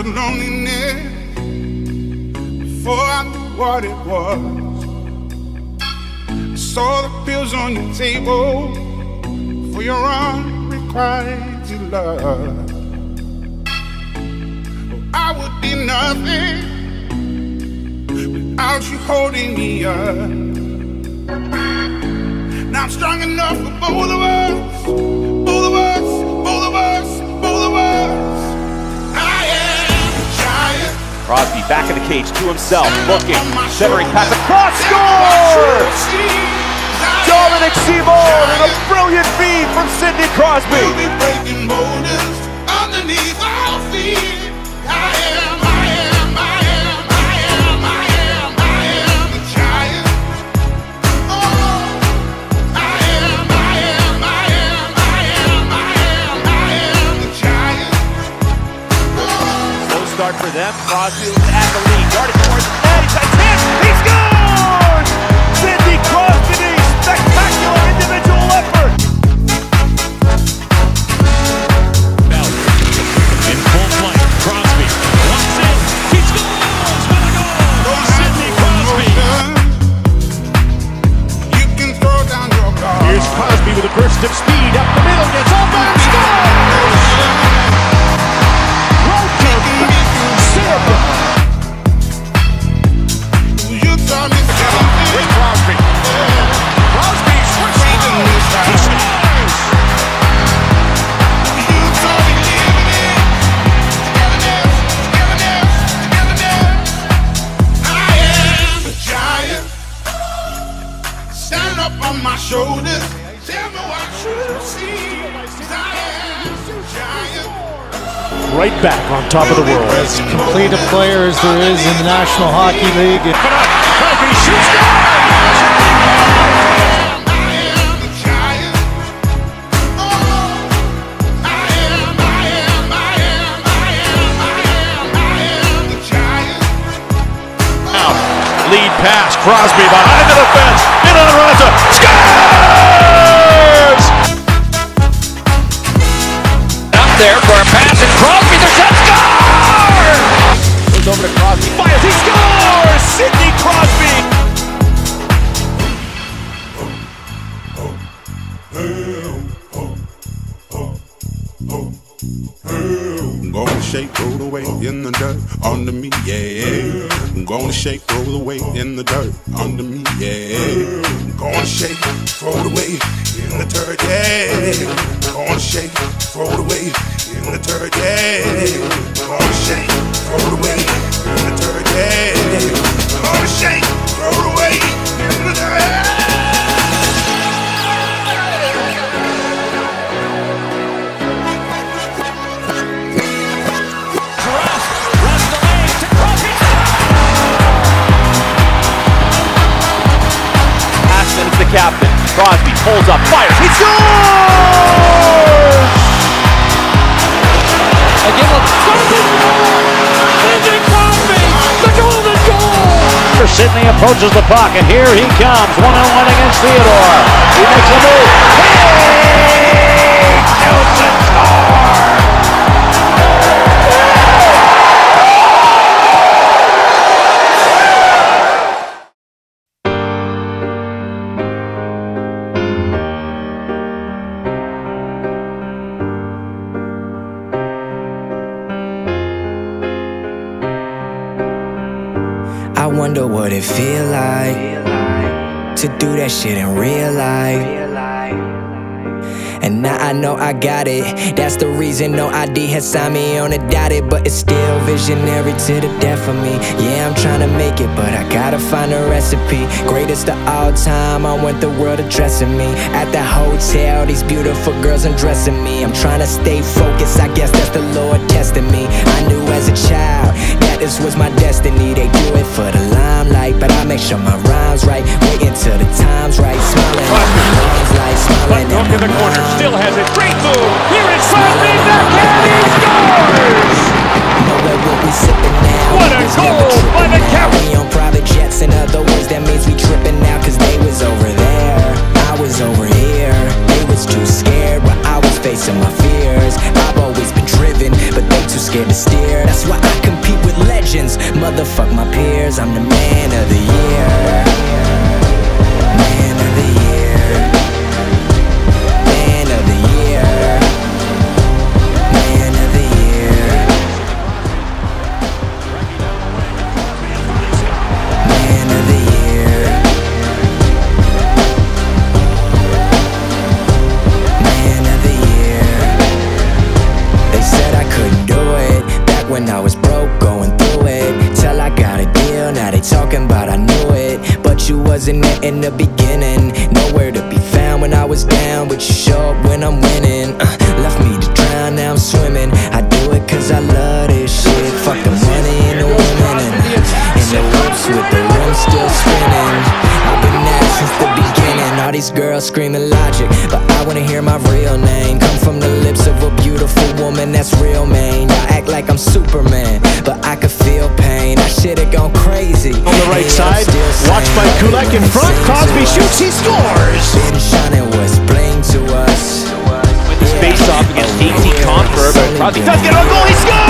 the loneliness before I knew what it was. I saw the pills on your table for your unrequited love. Oh, I would be nothing without you holding me up. Now I'm strong enough for both of us, both of us, both of us, both of us. I am a giant. Crosby back in the cage to himself, looking, centering pass across, score! Dominic Simon and a brilliant feed from Sidney Crosby. We'll be breaking boulders underneath our feet. Start for them. Crosby at the lead, darting towards the net. He's got a chance. He scores! Sidney Crosby, spectacular individual effort. Bell in full flight. Crosby walks in. He scores! What a goal! Sidney Crosby. You can throw down your guard. Here's Crosby with a burst of speed up the middle. Gets all back. Scores! You taught me something. With Crosby. Crosby switching. He scores! You taught me togetherness. I am a giant. Stand up on my shoulders. Tell me what you see. I am a giant. Right back on top of the world. As complete a player as there is in the National Hockey League. Crosby shoots. Lead pass, Crosby behind the defense, in on Raza, scores! Up there for a pass, and Crosby, the shot, score! Goes over to Crosby, fires, he scores! Sidney Crosby! I'm gonna shake, roll away in the dirt under me, yeah. I'm gonna shake, roll away in the dirt under me, yeah. I'm gonna shake, throw it away in the dirt, yeah. I'm gonna shake, throw it away in the dirt, yeah. I'm gonna shake, throw it away in the dirt, yeah. I'm gonna shake, throw it away in the dirt. The captain, Crosby pulls up, fires, he scores! Again, Sidney Crosby, the golden goal! Sidney approaches the puck, and here he comes, one-on-one against Theodore. He makes a move. Hey! Nelson scores! I wonder what it feel like to do that shit in real life. And now I know I got it. That's the reason no ID has signed me on a dotted. But it's still visionary to the death of me. Yeah, I'm trying to make it, but I gotta find a recipe. Greatest of all time, I want the world addressing me. At the hotel, these beautiful girls undressing me. I'm trying to stay focused, I guess that's the Lord testing me. I knew as a child that this was my destiny. They do it for the limelight, but I make sure my rhyme's right. Waiting till the time's right. Smiling at my mom's light, smiling at my corner. Still has it. Great move. Here is Crosby. Backhand. He scores! Nowhere will we sipping now. What a goal by the captain. We on private jets. In other words, that means we tripping now. Cause they was over there, I was over here. They was too scared while I was facing my fears. I've always been driven, but they too scared to steer. That's why I legends. Motherfuck my peers, I'm the man of the year. Man of the year. Man of the year. Man of the year. Man of the year. Man of the year. They said I couldn't do it back when I was broke, going through it. Till I got a deal, now they talking about I knew it. But you wasn't there in the beginning, nowhere to be found when I was down. But you show up when I'm winning. Left me to drown, now I'm swimming. I do it cause I love this shit. Fuck the money and the women, and the whips with the rims still spinning. I've been at since the beginning. All these girls screaming logic, but I wanna hear my real name come from the lips of a beautiful woman that's real, man. Y'all act like I'm Superman, but I could feel pain. I should've gone crazy. On the right side, watched by Kulak in front. Crosby shoots, he scores! Been shining was plain to us. With his face off against DT Confer, but Crosby does get on goal, he scores!